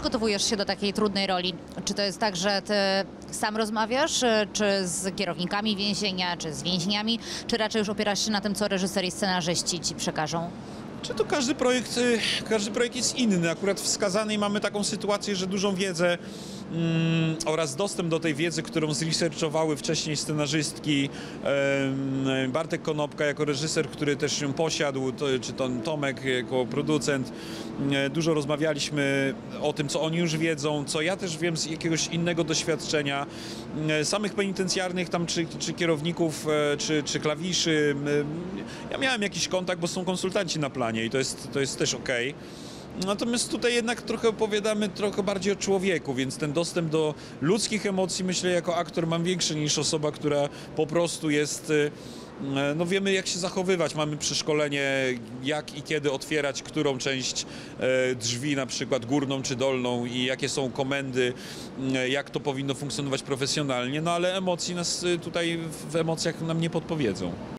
przygotowujesz się do takiej trudnej roli? Czy to jest tak, że ty sam rozmawiasz, czy z kierownikami więzienia, czy z więźniami, czy raczej już opierasz się na tym, co reżyser i scenarzyści ci przekażą? Czy to każdy projekt jest inny. Akurat w Skazanej mamy taką sytuację, że dużą wiedzę oraz dostęp do tej wiedzy, którą zresearchowały wcześniej scenarzystki, Bartek Konopka jako reżyser, który też ją posiadł, czy to Tomek jako producent. Dużo rozmawialiśmy o tym, co oni już wiedzą, co ja też wiem z jakiegoś innego doświadczenia. Samych penitencjarnych tam, czy kierowników, czy klawiszy. Ja miałem jakiś kontakt, bo są konsultanci na planie i to jest też okej. Natomiast tutaj jednak trochę opowiadamy trochę bardziej o człowieku, więc ten dostęp do ludzkich emocji, myślę, jako aktor mam większy niż osoba, która po prostu jest... No wiemy, jak się zachowywać, mamy przeszkolenie, jak i kiedy otwierać którą część drzwi, na przykład górną czy dolną, i jakie są komendy, jak to powinno funkcjonować profesjonalnie, no ale emocji nas tutaj, w emocjach nam nie podpowiedzą.